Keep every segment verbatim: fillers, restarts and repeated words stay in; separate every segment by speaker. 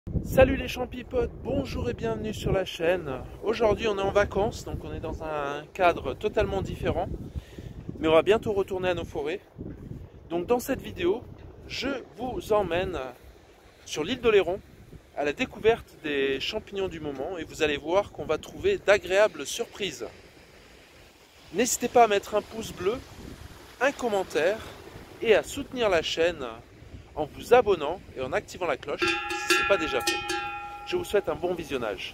Speaker 1: Salut les champipotes, bonjour et bienvenue sur la chaîne. Aujourd'hui on est en vacances, donc on est dans un cadre totalement différent, mais on va bientôt retourner à nos forêts. Donc dans cette vidéo, je vous emmène sur l'île d'Oléron à la découverte des champignons du moment et vous allez voir qu'on va trouver d'agréables surprises. N'hésitez pas à mettre un pouce bleu, un commentaire et à soutenir la chaîne en vous abonnant et en activant la cloche si ce n'est pas déjà fait. Je vous souhaite un bon visionnage.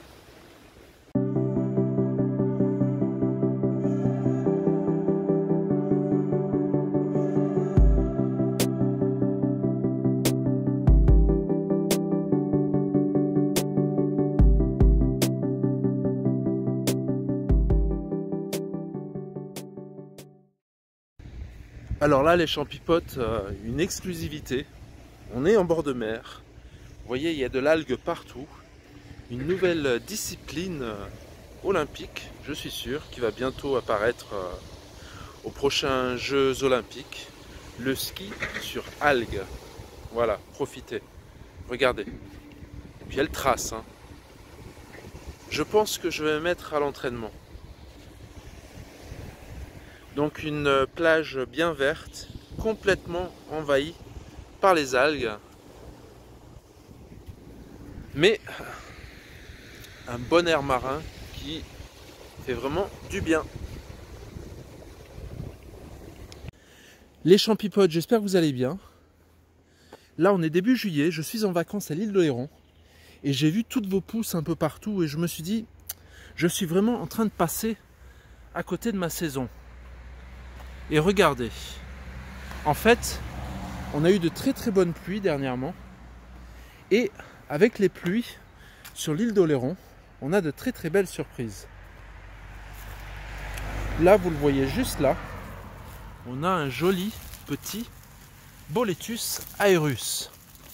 Speaker 1: Alors là les champipotes, euh, une exclusivité. On est en bord de mer. Vous voyez, il y a de l'algue partout. Une nouvelle discipline euh, olympique, je suis sûr, qui va bientôt apparaître euh, aux prochains Jeux olympiques. Le ski sur algues. Voilà, profitez. Regardez. Et puis elle trace. Hein. Je pense que je vais me mettre à l'entraînement. Donc une plage bien verte, complètement envahie par les algues. Mais un bon air marin qui fait vraiment du bien. Les champipotes, j'espère que vous allez bien. Là on est début juillet, je suis en vacances à l'île d'Oléron et j'ai vu toutes vos pousses un peu partout et je me suis dit, je suis vraiment en train de passer à côté de ma saison. Et regardez, en fait, on a eu de très très bonnes pluies dernièrement et avec les pluies sur l'île d'Oléron, on a de très très belles surprises. Là, vous le voyez juste là, on a un joli petit Boletus aerus.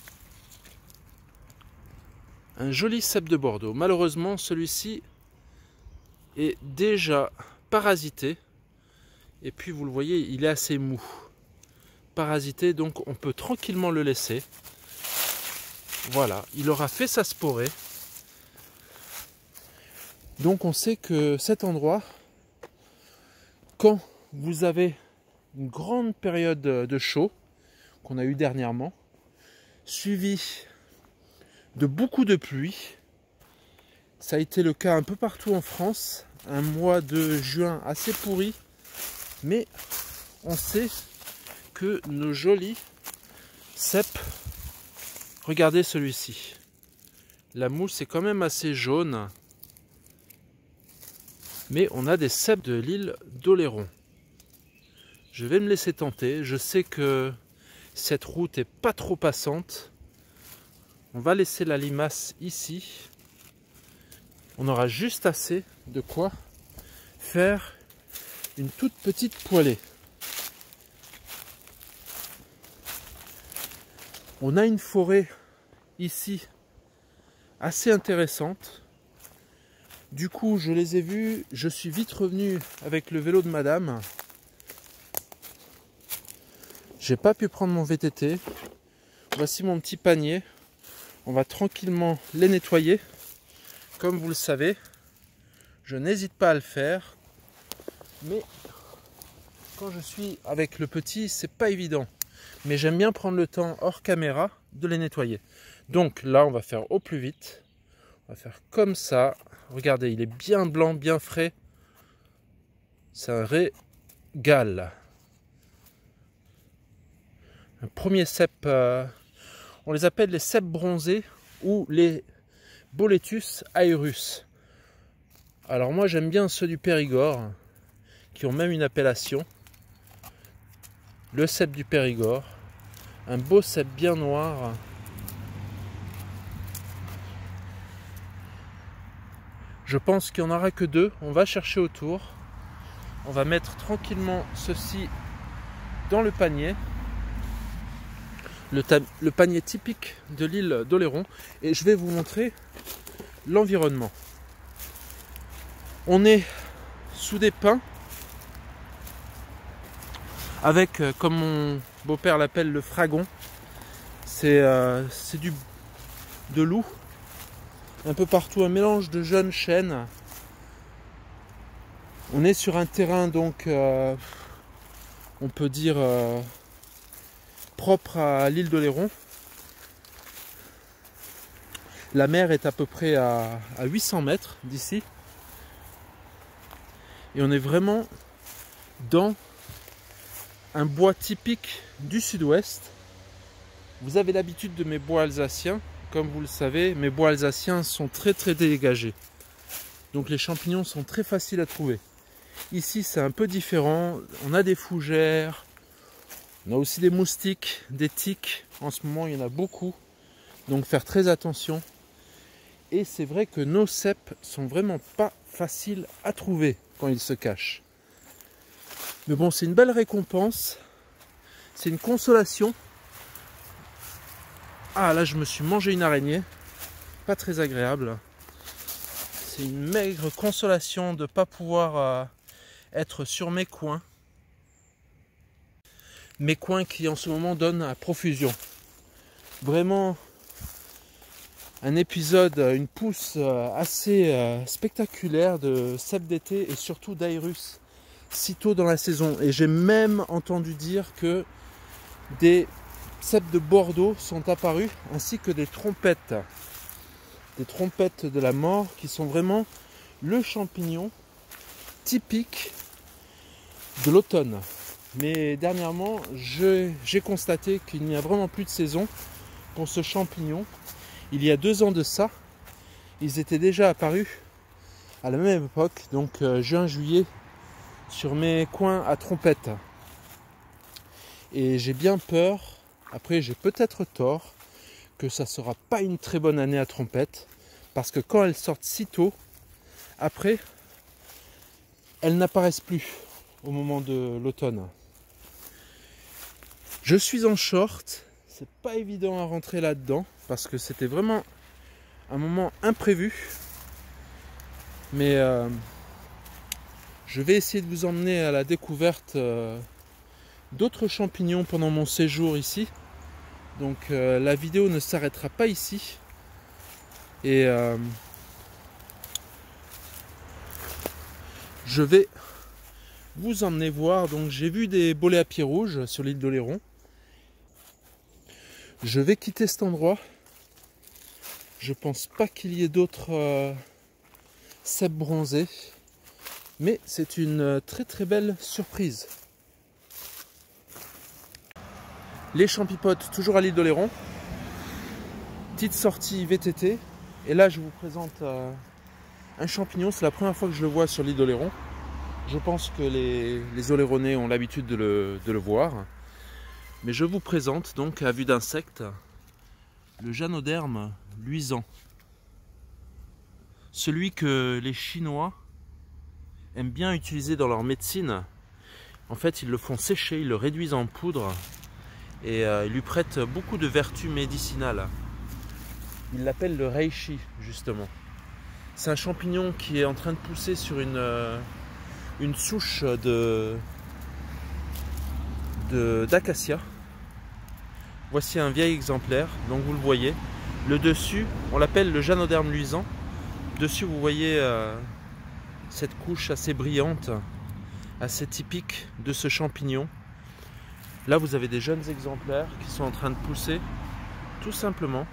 Speaker 1: Un joli cèpe de Bordeaux. Malheureusement, celui-ci est déjà parasité. Et puis, vous le voyez, il est assez mou. Parasité, donc on peut tranquillement le laisser. Voilà, il aura fait sa sporée. Donc on sait que cet endroit, quand vous avez une grande période de chaud, qu'on a eu dernièrement, suivi de beaucoup de pluie, ça a été le cas un peu partout en France, un mois de juin assez pourri, mais on sait que nos jolis cèpes, regardez celui-ci, la mousse est quand même assez jaune, mais on a des cèpes de l'île d'Oléron. Je vais me laisser tenter, je sais que cette route est pas trop passante. On va laisser la limace ici. On aura juste assez de quoi faire une toute petite poêlée. On a une forêt ici assez intéressante. Du coup, je les ai vus. Je suis vite revenu avec le vélo de madame. J'ai pas pu prendre mon V T T. Voici mon petit panier. On va tranquillement les nettoyer. Comme vous le savez, je n'hésite pas à le faire. Mais quand je suis avec le petit, c'est pas évident. Mais j'aime bien prendre le temps hors caméra de les nettoyer. Donc là, on va faire au plus vite. On va faire comme ça. Regardez, il est bien blanc, bien frais. C'est un régal. Un premier cèpe, euh, on les appelle les cèpes bronzés ou les Boletus aerus. Alors moi, j'aime bien ceux du Périgord, qui ont même une appellation. Le cèpe du Périgord. Un beau cèpe bien noir. Je pense qu'il n'y en aura que deux. On va chercher autour. On va mettre tranquillement ceci dans le panier. Le, le panier typique de l'île d'Oléron. Et je vais vous montrer l'environnement. On est sous des pins. Avec, comme mon beau-père l'appelle, le fragon. C'est euh, du de loup un peu partout, un mélange de jeunes chênes. On est sur un terrain donc, euh, on peut dire, euh, propre à l'île d'Oléron. La mer est à peu près à, à huit cents mètres d'ici. Et on est vraiment dans un bois typique du sud-ouest. Vous avez l'habitude de mes bois alsaciens. Comme vous le savez, mes bois alsaciens sont très très dégagés. Donc les champignons sont très faciles à trouver. Ici c'est un peu différent. On a des fougères. On a aussi des moustiques, des tiques. En ce moment il y en a beaucoup. Donc faire très attention. Et c'est vrai que nos cèpes sont vraiment pas faciles à trouver quand ils se cachent. Mais bon, c'est une belle récompense. C'est une consolation. Ah, là, je me suis mangé une araignée. Pas très agréable. C'est une maigre consolation de ne pas pouvoir euh, être sur mes coins. Mes coins qui, en ce moment, donnent à profusion. Vraiment... un épisode, une pousse assez spectaculaire de cèpes d'été et surtout d'aérus si tôt dans la saison. Et j'ai même entendu dire que des cèpes de Bordeaux sont apparus ainsi que des trompettes. Des trompettes de la mort qui sont vraiment le champignon typique de l'automne. Mais dernièrement, j'ai constaté qu'il n'y a vraiment plus de saison pour ce champignon. Il y a deux ans de ça, ils étaient déjà apparus à la même époque, donc euh, juin-juillet, sur mes coins à trompettes. Et j'ai bien peur, après j'ai peut-être tort, que ça ne sera pas une très bonne année à trompettes, parce que quand elles sortent si tôt, après, elles n'apparaissent plus au moment de l'automne. Je suis en short. C'est pas évident à rentrer là-dedans parce que c'était vraiment un moment imprévu. Mais euh, je vais essayer de vous emmener à la découverte euh, d'autres champignons pendant mon séjour ici. Donc euh, la vidéo ne s'arrêtera pas ici. Et euh, je vais vous emmener voir. Donc j'ai vu des bolets à pieds rouges sur l'île d'Oléron. Je vais quitter cet endroit. Je pense pas qu'il y ait d'autres euh, cèpes bronzés. Mais c'est une très très belle surprise. Les champipotes, toujours à l'île d'Oléron. Petite sortie V T T. Et là je vous présente euh, un champignon. C'est la première fois que je le vois sur l'île d'Oléron. Je pense que les, les Oléronais ont l'habitude de le, de le voir. Mais je vous présente donc à vue d'insecte le Janoderme luisant. Celui que les Chinois aiment bien utiliser dans leur médecine. En fait, ils le font sécher, ils le réduisent en poudre et euh, ils lui prêtent beaucoup de vertus médicinales. Ils l'appellent le reishi, justement. C'est un champignon qui est en train de pousser sur une, euh, une souche de, de, d'acacia. Voici un vieil exemplaire, donc vous le voyez. Le dessus, on l'appelle le Janoderme luisant. Dessus, vous voyez euh, cette couche assez brillante, assez typique de ce champignon. Là, vous avez des jeunes exemplaires qui sont en train de pousser, tout simplement.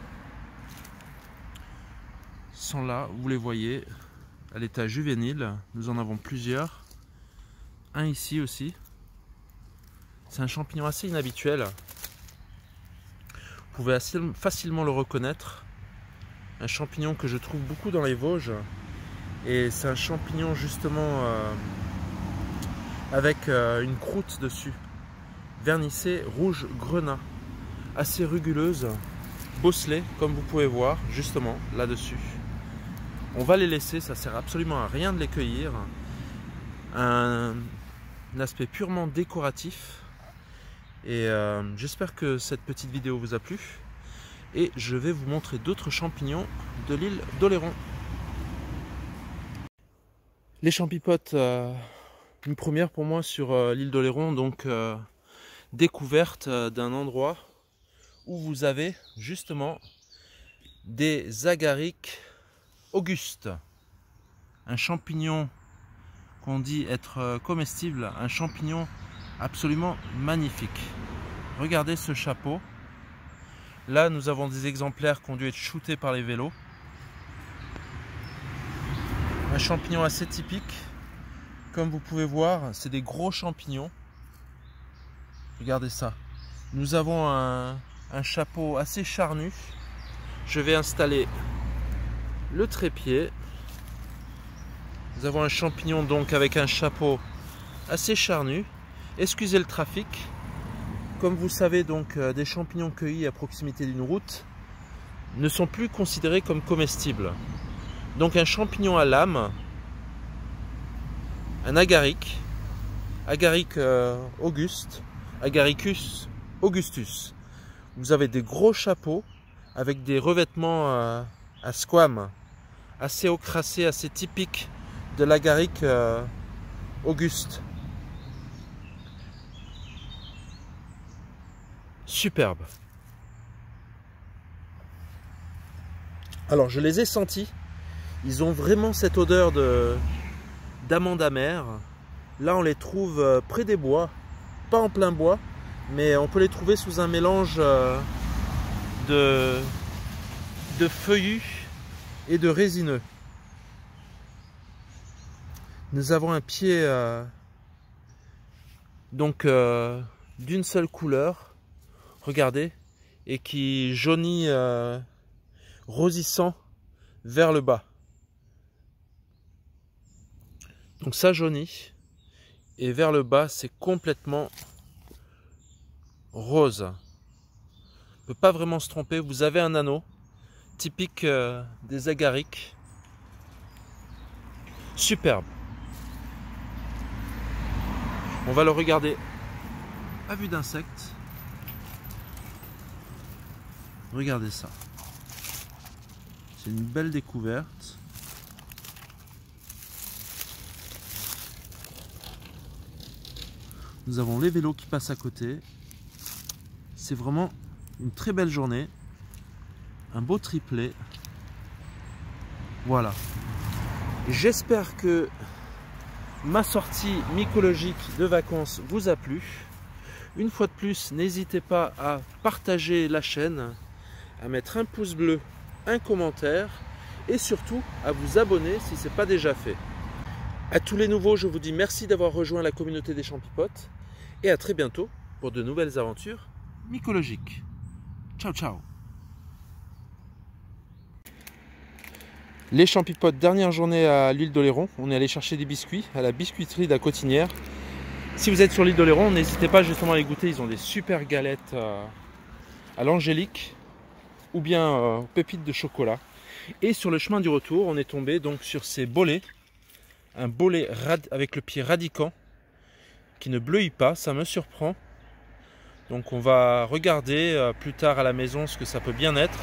Speaker 1: Ils sont là, vous les voyez, à l'état juvénile. Nous en avons plusieurs. Un ici aussi. C'est un champignon assez inhabituel. Vous pouvez assez facilement le reconnaître. Un champignon que je trouve beaucoup dans les Vosges. Et c'est un champignon justement euh, avec euh, une croûte dessus. Vernissée rouge grenat. Assez ruguleuse. Bosselée, comme vous pouvez voir, justement là-dessus. On va les laisser, ça sert absolument à rien de les cueillir. Un, un aspect purement décoratif. Et euh, j'espère que cette petite vidéo vous a plu. Et je vais vous montrer d'autres champignons de l'île d'Oléron. Les champipotes, euh, une première pour moi sur euh, l'île d'Oléron, donc euh, découverte euh, d'un endroit où vous avez justement des agarics Auguste, un champignon qu'on dit être comestible, un champignon absolument magnifique. Regardez ce chapeau. Là, nous avons des exemplaires qui ont dû être shootés par les vélos. Un champignon assez typique. Comme vous pouvez voir, c'est des gros champignons. Regardez ça. Nous avons un, un chapeau assez charnu. Je vais installer le trépied. Nous avons un champignon donc avec un chapeau assez charnu. Excusez le trafic. Comme vous savez, donc, euh, des champignons cueillis à proximité d'une route ne sont plus considérés comme comestibles. Donc un champignon à lame, un agaric, agaric euh, auguste, agaricus augustus. Vous avez des gros chapeaux avec des revêtements euh, à squame, assez ocracés, assez typiques de l'agaric euh, auguste. Superbe. Alors je les ai sentis. Ils ont vraiment cette odeur de d'amande amère. Là on les trouve près des bois, pas en plein bois, mais on peut les trouver sous un mélange de, de feuillus et de résineux. Nous avons un pied euh, donc euh, d'une seule couleur. Regardez, et qui jaunit euh, rosissant vers le bas. Donc ça jaunit, et vers le bas c'est complètement rose. On ne peut pas vraiment se tromper, vous avez un anneau typique euh, des agarics. Superbe. On va le regarder à vue d'insectes. Regardez ça. C'est une belle découverte. Nous avons les vélos qui passent à côté. C'est vraiment une très belle journée. Un beau triplé. Voilà. J'espère que ma sortie mycologique de vacances vous a plu. Une fois de plus, n'hésitez pas à partager la chaîne, à mettre un pouce bleu, un commentaire et surtout à vous abonner si ce n'est pas déjà fait. À tous les nouveaux, je vous dis merci d'avoir rejoint la communauté des champipotes et à très bientôt pour de nouvelles aventures mycologiques. Ciao ciao. Les champipotes, dernière journée à l'île d'Oléron. On est allé chercher des biscuits à la biscuiterie de la Cotinière. Si vous êtes sur l'île d'Oléron, n'hésitez pas justement à les goûter. Ils ont des super galettes euh, à l'angélique ou bien euh, aux pépites de chocolat. Et sur le chemin du retour, on est tombé donc sur ces bolets. Un bolet rad avec le pied radicant qui ne bleuit pas, ça me surprend. Donc on va regarder euh, plus tard à la maison ce que ça peut bien être.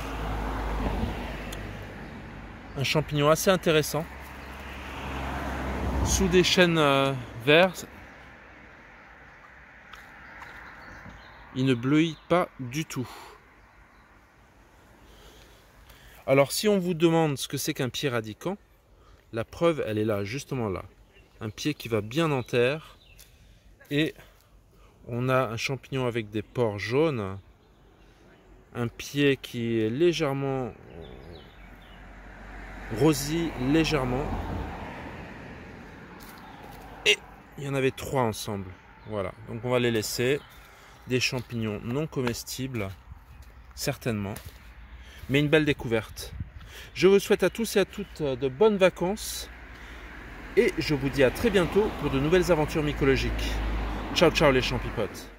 Speaker 1: Un champignon assez intéressant. Sous des chênes euh, verts. Il ne bleuit pas du tout. Alors si on vous demande ce que c'est qu'un pied radicant, la preuve elle est là, justement là. Un pied qui va bien en terre. Et on a un champignon avec des pores jaunes. Un pied qui est légèrement rosé, légèrement. Et il y en avait trois ensemble. Voilà, donc on va les laisser. Des champignons non comestibles, certainement, mais une belle découverte. Je vous souhaite à tous et à toutes de bonnes vacances et je vous dis à très bientôt pour de nouvelles aventures mycologiques. Ciao ciao les champipotes.